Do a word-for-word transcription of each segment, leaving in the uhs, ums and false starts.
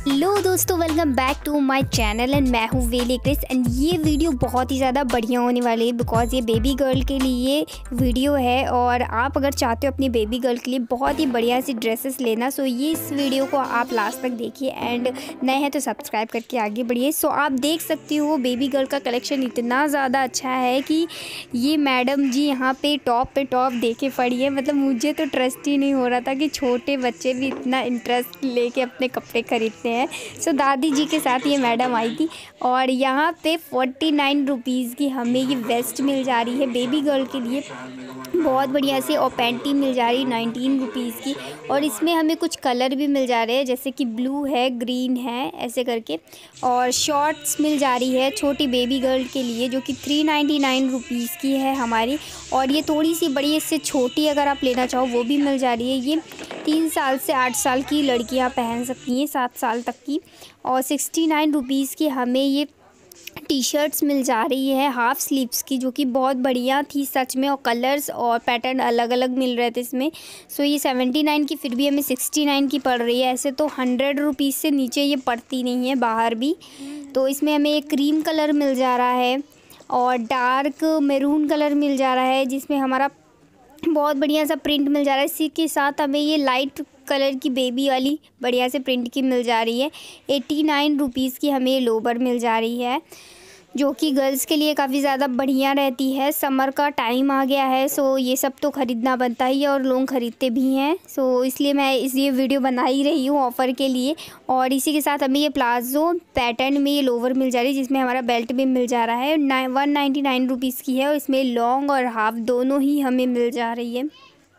Hello दोस्तों, welcome back to my channel and मैं हूँ वेली क्रिस। एंड ये वीडियो बहुत ही ज़्यादा बढ़िया होने वाली है बिकॉज़ ये बेबी गर्ल के लिए वीडियो है। और आप अगर चाहते हो अपनी बेबी गर्ल के लिए बहुत ही बढ़िया सी ड्रेसेस लेना, सो ये इस वीडियो को आप लास्ट तक देखिए एंड नए हैं तो सब्सक्राइब करके आगे बढ़िए। सो आप देख सकती हो बेबी गर्ल का कलेक्शन इतना ज़्यादा अच्छा है कि ये मैडम जी यहाँ पे टॉप पे टॉप देके पड़ी है। मतलब मुझे तो ट्रस्ट ही नहीं हो रहा था कि छोटे बच्चे भी इतना इंटरेस्ट लेके अपने कपड़े खरीदते हैं। सो so, दादी जी के साथ ये मैडम आई थी और यहाँ पे फोर्टी नाइन रुपीज़ की हमें ये वेस्ट मिल जा रही है बेबी गर्ल के लिए, बहुत बढ़िया से। और पैंटी मिल जा रही है नाइनटीन रुपीज़ की। और इसमें हमें कुछ कलर भी मिल जा रहे हैं जैसे कि ब्लू है, ग्रीन है, ऐसे करके। और शॉर्ट्स मिल जा रही है छोटी बेबी गर्ल के लिए जो कि थ्री नाइन्टी नाइन रुपीज़ की है हमारी। और ये थोड़ी सी बड़ी, इससे छोटी अगर आप लेना चाहो वो भी मिल जा रही है। ये तीन साल से आठ साल की लड़कियां पहन सकती हैं, सात साल तक की। और सिक्सटी नाइन रुपीज़ की हमें ये टी शर्ट्स मिल जा रही है हाफ़ स्लीव्स की, जो कि बहुत बढ़िया थी सच में। और कलर्स और पैटर्न अलग अलग मिल रहे थे इसमें। सो ये सेवेंटी नाइन की फिर भी हमें सिक्सटी नाइन की पड़ रही है। ऐसे तो हंड्रेड रुपीज़ से नीचे ये पड़ती नहीं है बाहर भी। तो इसमें हमें एक क्रीम कलर मिल जा रहा है और डार्क मैरून कलर मिल जा रहा है जिसमें हमारा बहुत बढ़िया सा प्रिंट मिल जा रहा है। इसी के साथ हमें ये लाइट कलर की बेबी वाली बढ़िया से प्रिंट की मिल जा रही है। एटी नाइन रुपीज़ की हमें ये लोवर मिल जा रही है जो कि गर्ल्स के लिए काफ़ी ज़्यादा बढ़िया रहती है। समर का टाइम आ गया है, सो ये सब तो ख़रीदना बनता ही है और लोग ख़रीदते भी हैं। सो इसलिए मैं इस ये वीडियो बना ही रही हूँ ऑफ़र के लिए। और इसी के साथ हमें ये प्लाजो पैटर्न में ये लोवर मिल जा रही है जिसमें हमारा बेल्ट भी मिल जा रहा है। नाइ वन नाइन्टी नाइन रुपीज़ की है और इसमें लॉन्ग और हाफ दोनों ही हमें मिल जा रही है।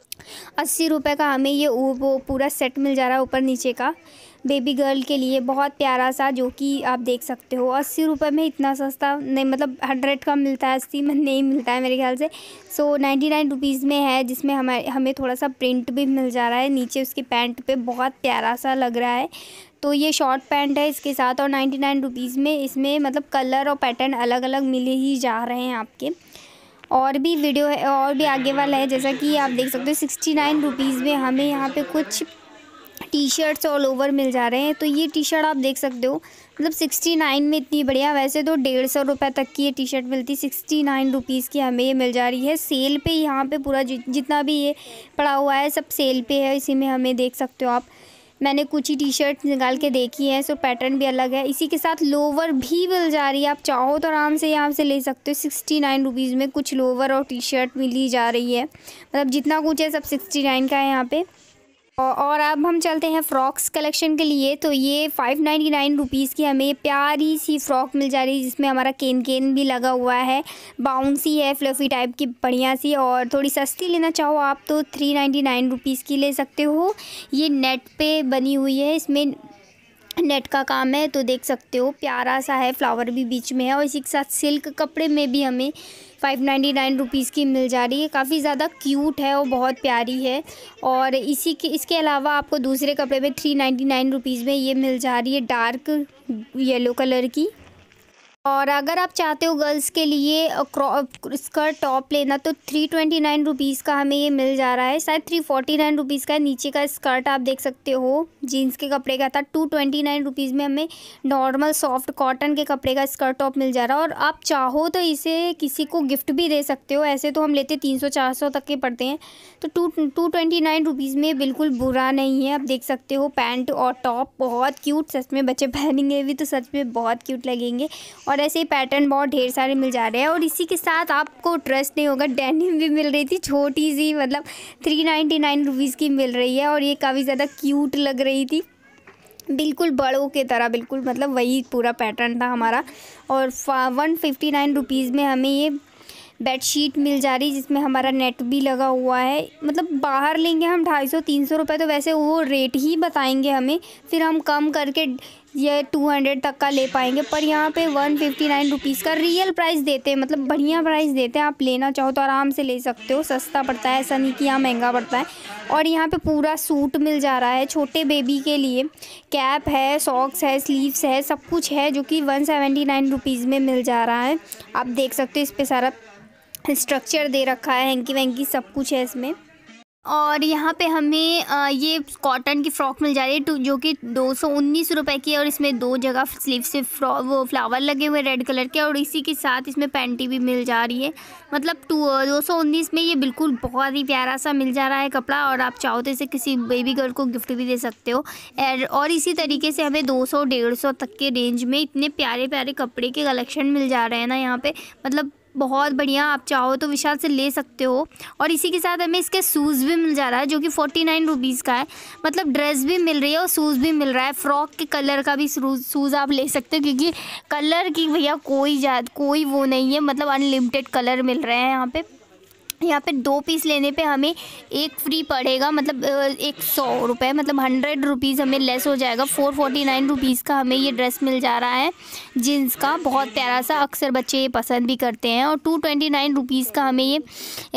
अस्सी रुपये का हमें ये वो पूरा सेट मिल जा रहा है ऊपर नीचे का बेबी गर्ल के लिए, बहुत प्यारा सा, जो कि आप देख सकते हो। अस्सी रुपये में इतना सस्ता नहीं, मतलब हंड्रेड का मिलता है, अस्सी में नहीं मिलता है मेरे ख्याल से। सो नाइन्टी नाइन रुपीज़ में है जिसमें हमें हमें थोड़ा सा प्रिंट भी मिल जा रहा है नीचे उसकी पैंट पे, बहुत प्यारा सा लग रहा है। तो ये शॉर्ट पैंट है इसके साथ और नाइन्टी नाइन रुपीज़ में इसमें मतलब कलर और पैटर्न अलग अलग मिले ही जा रहे हैं आपके। और भी वीडियो है और भी आगे वाला है जैसा कि आप देख सकते हो। सिक्सटी नाइन रुपीज़ में हमें यहाँ पे कुछ टी शर्ट्स ऑल ओवर मिल जा रहे हैं। तो ये टी शर्ट आप देख सकते हो, मतलब सिक्सटी नाइन में इतनी बढ़िया। वैसे तो डेढ़ सौ रुपये तक की ये टी शर्ट मिलती, सिक्सटी नाइन रुपीज़ की हमें ये मिल जा रही है सेल पे। यहाँ पे पूरा जि, जितना भी ये पड़ा हुआ है सब सेल पे है, इसी में हमें देख सकते हो आप। मैंने कुछ ही टी शर्ट निकाल के देखी है, सो पैटर्न भी अलग है। इसी के साथ लोवर भी मिल जा रही है, आप चाहो तो आराम से यहाँ से ले सकते हो। सिक्सटी नाइन रुपीज़ में कुछ लोवर और टी शर्ट मिली जा रही है, मतलब जितना कुछ है सब सिक्सटी नाइन का है यहाँ पे। और अब हम चलते हैं फ्रॉक्स कलेक्शन के लिए। तो ये फाइव नाइन्टी नाइन रुपीज़ की हमें प्यारी सी फ्रॉक मिल जा रही है जिसमें हमारा केन केन भी लगा हुआ है, बाउंसी है, फ्लफ़ी टाइप की बढ़िया सी। और थोड़ी सस्ती लेना चाहो आप तो थ्री नाइन्टी नाइन रुपीज़ की ले सकते हो। ये नेट पे बनी हुई है, इसमें नेट का काम है, तो देख सकते हो प्यारा सा है, फ्लावर भी बीच में है। और इसी के साथ सिल्क कपड़े में भी हमें फाइव नाइन्टी नाइन रुपीज़ की मिल जा रही है, काफ़ी ज़्यादा क्यूट है और बहुत प्यारी है। और इसी के इसके अलावा आपको दूसरे कपड़े में थ्री नाइन्टी नाइन रुपीज़ में ये मिल जा रही है डार्क येलो कलर की। और अगर आप चाहते हो गर्ल्स के लिए स्कर्ट टॉप लेना तो थ्री ट्वेंटी नाइन रुपीज़ का हमें ये मिल जा रहा है, शायद थ्री फोर्टी नाइन रुपीज़ का। नीचे का स्कर्ट आप देख सकते हो जीन्स के कपड़े का था, टू ट्वेंटी नाइन रुपीज़ में हमें नॉर्मल सॉफ्ट कॉटन के कपड़े का स्कर्ट टॉप मिल जा रहा है। और आप चाहो तो इसे किसी को गिफ्ट भी दे सकते हो, ऐसे तो हम लेते तीन सौ चार सौ तक के पड़ते हैं, तो two two twenty nine rupees में बिल्कुल बुरा नहीं है। आप देख सकते हो पैंट और टॉप बहुत क्यूट, सच में बच्चे पहनेंगे भी तो सच में बहुत क्यूट लगेंगे। और ऐसे पैटर्न बहुत ढेर सारे मिल जा रहे हैं। और इसी के साथ आपको ट्रस्ट नहीं होगा, डेनिम भी मिल रही थी छोटी सी, मतलब थ्री नाइन्टी नाइन रुपीज़ की मिल रही है। और ये काफ़ी ज़्यादा क्यूट लग रही थी, बिल्कुल बड़ों के तरह, बिल्कुल मतलब वही पूरा पैटर्न था हमारा। और वन फिफ्टी नाइन रुपीज़ में हमें ये बेडशीट मिल जा रही जिसमें हमारा नेट भी लगा हुआ है। मतलब बाहर लेंगे हम ढाई सौ तीन सौ रुपये तो वैसे वो रेट ही बताएंगे हमें, फिर हम कम करके ये टू हंड्रेड तक का ले पाएंगे, पर यहाँ पे वन फिफ्टी नाइन रुपीज़ का रियल प्राइस देते हैं, मतलब बढ़िया प्राइस देते हैं। आप लेना चाहो तो आराम से ले सकते हो, सस्ता पड़ता है, ऐसा नहीं कि यहाँ महंगा पड़ता है। और यहाँ पे पूरा सूट मिल जा रहा है छोटे बेबी के लिए, कैप है, सॉक्स है, स्लीव्स है, सब कुछ है जो कि वन सेवेंटी नाइन रुपीज़ में मिल जा रहा है। आप देख सकते हो इस पर सारा स्ट्रक्चर दे रखा है, हैंकी वैंकी सब कुछ है इसमें। और यहाँ पे हमें आ, ये कॉटन की फ़्रॉक मिल जा रही है जो कि दो सौ उन्नीस रुपये की है और इसमें दो जगह स्लीव से वो फ्लावर लगे हुए रेड कलर के और इसी के साथ इसमें पैंटी भी मिल जा रही है। मतलब टू दो सौ उन्नीस में ये बिल्कुल बहुत ही प्यारा सा मिल जा रहा है कपड़ा और आप चाहो तो इसे किसी बेबी गर्ल को गिफ्ट भी दे सकते हो। और इसी तरीके से हमें दो सौ डेढ़ सौ तक के रेंज में इतने प्यारे प्यारे कपड़े के कलेक्शन मिल जा रहे हैं ना यहाँ पे, मतलब बहुत बढ़िया। आप चाहो तो विशाल से ले सकते हो। और इसी के साथ हमें इसके शूज़ भी मिल जा रहा है जो कि फोर्टी नाइन रुपीज़ का है। मतलब ड्रेस भी मिल रही है और शूज़ भी मिल रहा है। फ्रॉक के कलर का भी शूज़ आप ले सकते हो क्योंकि कलर की भैया कोई ज़्यादा कोई वो नहीं है, मतलब अनलिमिटेड कलर मिल रहे हैं यहाँ पे। यहाँ पे दो पीस लेने पे हमें एक फ्री पड़ेगा, मतलब एक सौ रुपये, मतलब हंड्रेड रुपीज़ हमें लेस हो जाएगा। फोर फोर्टी नाइन रुपीज़ का हमें ये ड्रेस मिल जा रहा है जीन्स का, बहुत प्यारा सा, अक्सर बच्चे ये पसंद भी करते हैं। और टू ट्वेंटी नाइन रुपीज़ का हमें ये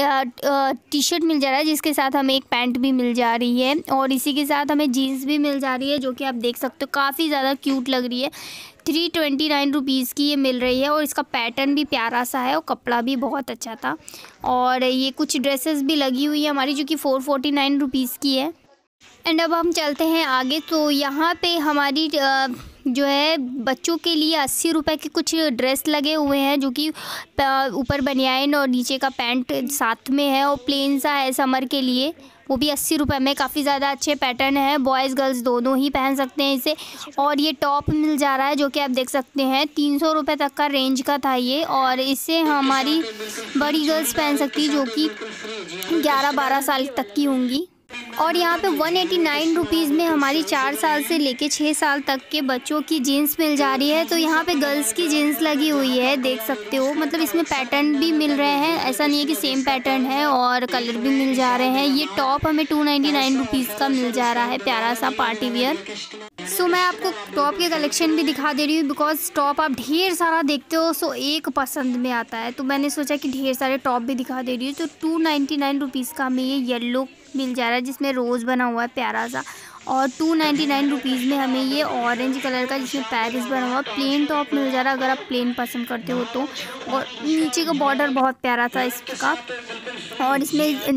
टी शर्ट मिल जा रहा है जिसके साथ हमें एक पैंट भी मिल जा रही है और इसी के साथ हमें जीन्स भी मिल जा रही है जो कि आप देख सकते हो काफ़ी ज़्यादा क्यूट लग रही है। थ्री ट्वेंटी नाइन रुपीज़ की ये मिल रही है और इसका पैटर्न भी प्यारा सा है और कपड़ा भी बहुत अच्छा था। और ये कुछ ड्रेसेस भी लगी हुई है हमारी जो कि फोर फोर्टी नाइन रुपीज़ की है। एंड अब हम चलते हैं आगे, तो यहाँ पे हमारी जो है बच्चों के लिए अस्सी रुपए के कुछ ड्रेस लगे हुए हैं जो कि ऊपर बनियाइन और नीचे का पैंट साथ में है और प्लेन सा है समर के लिए, वो भी अस्सी रुपये में। काफ़ी ज़्यादा अच्छे पैटर्न है, बॉयज़ गर्ल्स दोनों ही पहन सकते हैं इसे। और ये टॉप मिल जा रहा है जो कि आप देख सकते हैं तीन सौ रुपये तक का रेंज का था ये और इसे हमारी बड़ी गर्ल्स पहन सकती जो कि ग्यारह बारह साल तक की होंगी। और यहाँ पे वन एटी नाइन रुपीज़ में हमारी चार साल से लेके छः साल तक के बच्चों की जीन्स मिल जा रही है। तो यहाँ पे गर्ल्स की जीन्स लगी हुई है, देख सकते हो। मतलब इसमें पैटर्न भी मिल रहे हैं, ऐसा नहीं है कि सेम पैटर्न है, और कलर भी मिल जा रहे हैं। ये टॉप हमें टू नाइन्टी नाइन रुपीज़ का मिल जा रहा है, प्यारा सा पार्टी वियर। सो मैं आपको टॉप के कलेक्शन भी दिखा दे रही हूँ बिकॉज टॉप आप ढेर सारा देखते हो सो एक पसंद में आता है, तो मैंने सोचा कि ढेर सारे टॉप भी दिखा दे रही हूँ। तो टू नाइन्टी नाइन रुपीज़ का हमें ये येलो मिल जा रहा है जिसमें रोज़ बना हुआ है प्यारा सा, और टू नाइन्टी नाइन रुपीज़ में हमें ये ऑरेंज कलर का जिसमें पैरिस बना हुआ प्लेन टॉप मिल जा रहा है अगर आप प्लेन पसंद करते हो तो। और नीचे का बॉर्डर बहुत प्यारा था इसका, और इसमें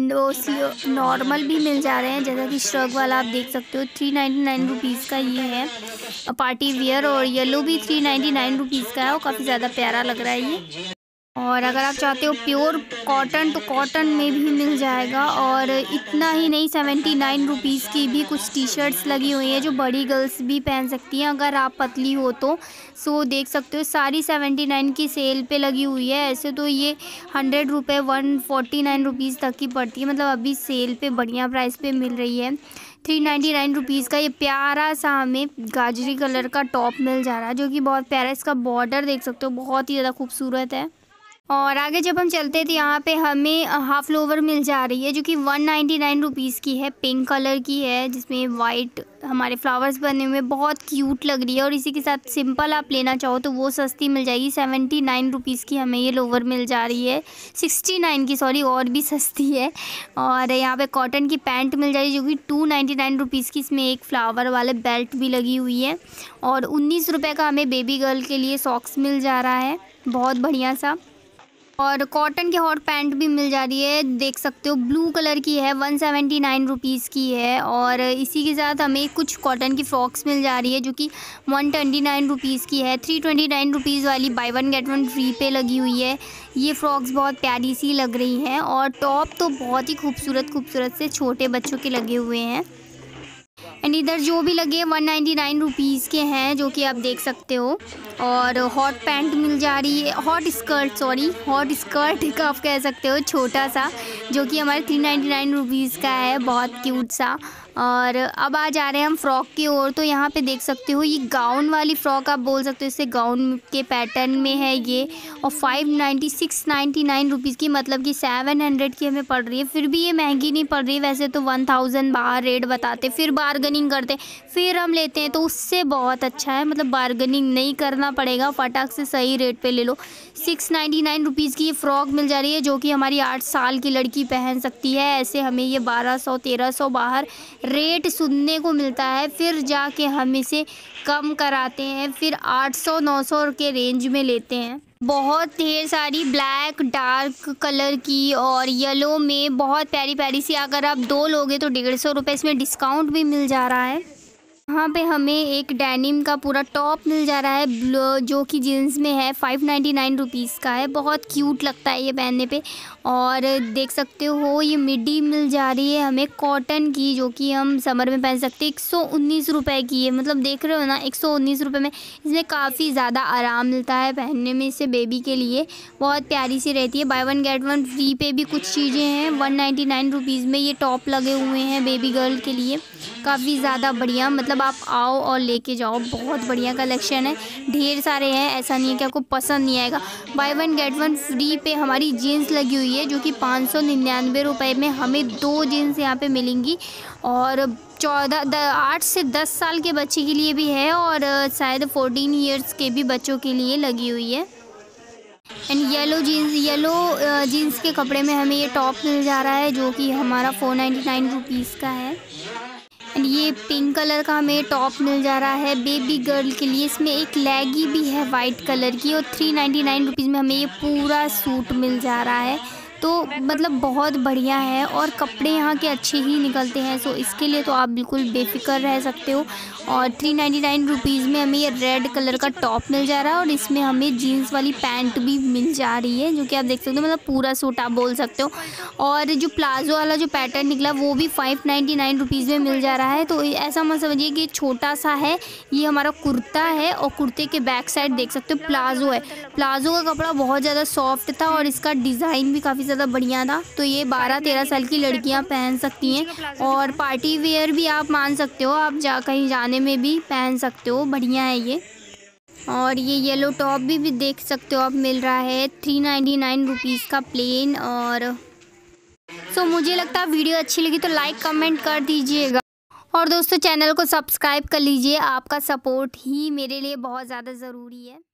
नॉर्मल भी मिल जा रहे हैं जैसा कि श्रग वाला आप देख सकते हो। थ्री नाइन्टी नाइन रुपीज़ का ये है पार्टी वियर, और येलो भी थ्री नाइन्टी नाइन रुपीज़ का है और काफ़ी ज़्यादा प्यारा लग रहा है ये। और अगर आप चाहते हो प्योर कॉटन तो कॉटन में भी मिल जाएगा। और इतना ही नहीं, सेवेंटी नाइन रुपीज़ की भी कुछ टी शर्ट्स लगी हुई हैं जो बड़ी गर्ल्स भी पहन सकती हैं अगर आप पतली हो तो। सो देख सकते हो सारी सेवेंटी नाइन की सेल पे लगी हुई है। ऐसे तो ये हंड्रेड रुपये वन फोर्टी नाइन रुपीज़ तक की पड़ती है, मतलब अभी सेल पे बढ़िया प्राइस पे मिल रही है। थ्री नाइन्टी नाइन रुपीज़ का ये प्यारा सा हमें गाजरी कलर का टॉप मिल जा रहा है जो कि बहुत प्यारा है। इसका बॉर्डर देख सकते हो बहुत ही ज़्यादा खूबसूरत है। और आगे जब हम चलते हैं तो यहाँ पे हमें हाफ लोवर मिल जा रही है जो कि वन नाइन्टी नाइन रुपीज़ की है, पिंक कलर की है जिसमें वाइट हमारे फ्लावर्स बने हुए, बहुत क्यूट लग रही है। और इसी के साथ सिंपल आप लेना चाहो तो वो सस्ती मिल जाएगी, सेवेंटी नाइन रुपीज़ की हमें ये लोवर मिल जा रही है, सिक्सटी नाइन की सॉरी, और भी सस्ती है। और यहाँ पे कॉटन की पैंट मिल जाएगी जो कि टू नाइन्टी नाइन रुपीज़ की, इसमें एक फ्लावर वाले बेल्ट भी लगी हुई है। और उन्नीस रुपये का हमें बेबी गर्ल के लिए सॉक्स मिल जा रहा है, बहुत बढ़िया सा। और कॉटन की हॉट पैंट भी मिल जा रही है, देख सकते हो ब्लू कलर की है, वन सेवेंटी नाइन रुपीज़ की है। और इसी के साथ हमें कुछ कॉटन की फ्रॉक्स मिल जा रही है जो कि वन ट्वेंटी नाइन रुपीज़ की है। थ्री ट्वेंटी नाइन रुपीज़ वाली buy one get one free पे लगी हुई है। ये फ्रॉक्स बहुत प्यारी सी लग रही हैं और टॉप तो बहुत ही खूबसूरत खूबसूरत से छोटे बच्चों के लगे हुए हैं। एंड इधर जो भी लगे वन नाइन्टी नाइन रुपीज़ के हैं जो कि आप देख सकते हो। और हॉट पैंट मिल जा रही है, hot skirt sorry hot skirt का आप कह सकते हो, छोटा सा जो कि हमारे थ्री नाइन्टी नाइन रुपीज़ का है, बहुत क्यूट सा। और अब आ जा रहे हैं हम फ्रॉक की ओर, तो यहाँ पे देख सकते हो ये गाउन वाली फ़्रॉक आप बोल सकते हो, इससे गाउन के पैटर्न में है ये। और five ninety six ninety nine rupees की, मतलब कि सेवन हंड्रेड की हमें पड़ रही है। फिर भी ये महंगी नहीं पड़ रही, वैसे तो वन थाउजेंड बाहर रेट बताते, फिर बार्गनिंग करते, फिर हम लेते हैं तो उससे बहुत अच्छा है, मतलब बार्गनिंग नहीं करना पड़ेगा, फटाक से सही रेट पे ले लो। सिक्स नाइन्टी नाइन रुपीज़ की ये फ़्रॉक मिल जा रही है जो कि हमारी आठ साल की लड़की पहन सकती है। ऐसे हमें ये बारह सौ तेरह सौ बाहर रेट सुनने को मिलता है, फिर जाके हम इसे कम कराते हैं, फिर आठ सौ नौ सौ के रेंज में लेते हैं। बहुत ढेर सारी ब्लैक डार्क कलर की और येलो में बहुत प्यारी प्यारी सी, अगर आप दो लोगे तो डेढ़ सौ रुपये इसमें डिस्काउंट भी मिल जा रहा है। यहाँ पे हमें एक डेनिम का पूरा टॉप मिल जा रहा है जो कि जीन्स में है, फाइव नाइन्टी नाइन रुपीज़ का है। बहुत क्यूट लगता है ये पहनने पे। और देख सकते हो ये मिडी मिल जा रही है हमें कॉटन की, जो कि हम समर में पहन सकते हैं। एक सौ उन्नीस रुपये की है, मतलब देख रहे हो ना, एक सौ उन्नीस रुपये में इसमें काफ़ी ज़्यादा आराम मिलता है पहनने में। इसे बेबी के लिए बहुत प्यारी सी रहती है। Buy one get one free पे भी कुछ चीज़ें हैं। वन नाइन्टी नाइन रुपीज़ में ये टॉप लगे हुए हैं बेबी गर्ल के लिए, काफ़ी ज़्यादा बढ़िया। मतलब आप आओ और लेके जाओ, बहुत बढ़िया कलेक्शन है, ढेर सारे हैं, ऐसा नहीं है कि आपको पसंद नहीं आएगा। Buy one get one free पे हमारी जीन्स लगी हुई है, जो कि पाँच सौ निन्यानवे रुपये में हमें दो जीन्स यहाँ पे मिलेंगी। और चौदह आठ से दस साल के बच्चे के लिए भी है और शायद फोर्टीन ईयर्स के भी बच्चों के लिए लगी हुई है। And yellow jeans yellow jeans के कपड़े में हमें ये टॉप मिल जा रहा है, जो कि हमारा फोर नाइन्टी नाइन रुपीज़ का है। एंड ये पिंक कलर का हमें टॉप मिल जा रहा है बेबी गर्ल के लिए। इसमें एक लेगी भी है वाइट कलर की और थ्री नाइन्टी नाइन रुपीज़ में हमें ये पूरा सूट मिल जा रहा है। तो मतलब बहुत बढ़िया है और कपड़े यहाँ के अच्छे ही निकलते हैं, सो इसके लिए तो आप बिल्कुल बेफिक्र रह सकते हो। और थ्री नाइन्टी नाइन रुपीज़ में हमें ये रेड कलर का टॉप मिल जा रहा है और इसमें हमें जीन्स वाली पैंट भी मिल जा रही है, जो कि आप देख सकते हो, मतलब पूरा सूट आप बोल सकते हो। और जो प्लाजो वाला जो पैटर्न निकला वो भी फाइव नाइन्टी नाइन रुपीज़ में मिल जा रहा है। तो ऐसा मत समझिए कि छोटा सा है, ये हमारा कुर्ता है और कुर्ते के बैक साइड देख सकते हो प्लाजो है। प्लाजो का कपड़ा बहुत ज़्यादा सॉफ्ट था और इसका डिज़ाइन भी काफ़ी ज़्यादा बढ़िया था। तो ये बारह तेरह साल की लड़कियां पहन सकती हैं और पार्टी वेयर भी आप मान सकते हो, आप जा कहीं जाने में भी पहन सकते हो, बढ़िया है ये। और ये येलो टॉप भी, भी देख सकते हो आप मिल रहा है थ्री नाइन्टी नाइन रुपीज़ का प्लेन। और सो so, मुझे लगता है वीडियो अच्छी लगी तो लाइक कमेंट कर दीजिएगा और दोस्तों चैनल को सब्सक्राइब कर लीजिए, आपका सपोर्ट ही मेरे लिए बहुत ज़्यादा ज़रूरी है।